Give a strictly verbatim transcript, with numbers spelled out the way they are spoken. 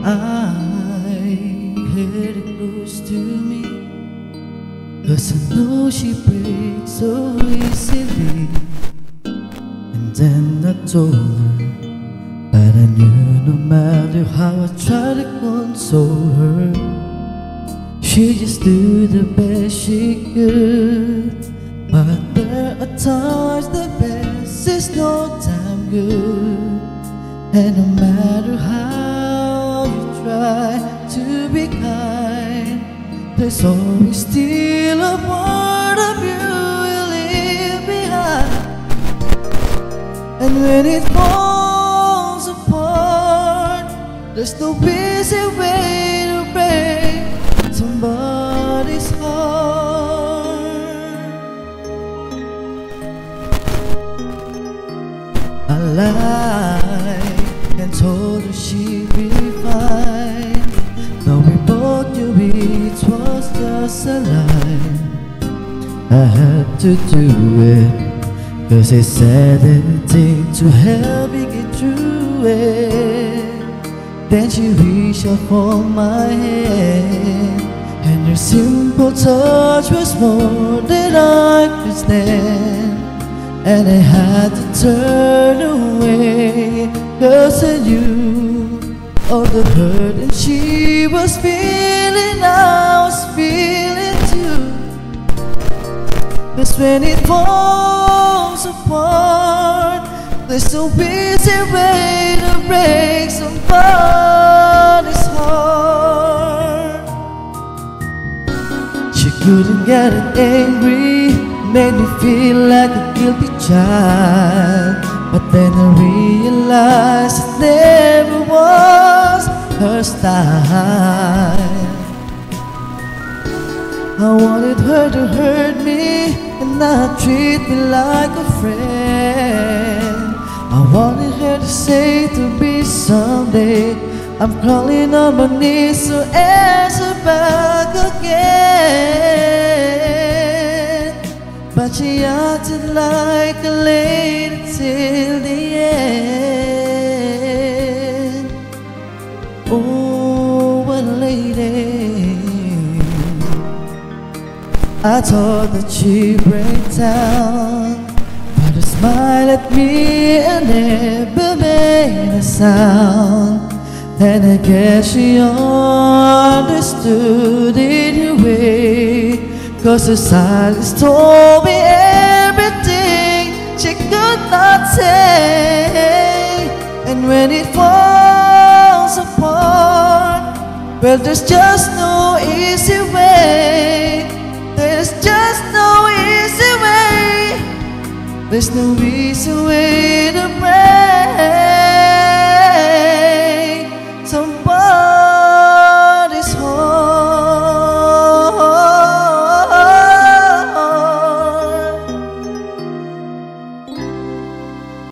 I held it close to me, 'cause I know she breaks so easily. And then I told her, but I knew no matter how I tried to console her, she just do the best she could. But there are times the best is no time good, and no matter how you try to be kind, there's always still a part of you you leave behind. And when it falls apart, there's no easy way to break somebody's heart. I lied and told her she'd be fine, though we both knew it was just a lie. I had to do it, 'cause it said anything to help me get through it. Then she reached out for my hand, and her simple touch was more than I could stand. And I had to turn away, 'cause I knew all the hurt and she was feeling, I was feeling too. 'Cause when it falls apart, there's no easy way to break somebody's heart. She couldn't get it angry, made me feel like a guilty child. But then I realized it never was her style. I wanted her to hurt me and not treat me like a friend. I wanted her to say to me someday, I'm crawling on my knees, so answer back again. But she acted like a lady till the end. Oh, what a lady. I thought that she'd break down, but her smile at me and never made a sound. And I guess she understood in her way, 'cause her silence told me everything she could not say. And when it falls apart, well, there's just no easy way. There's just no easy way. There's no easy way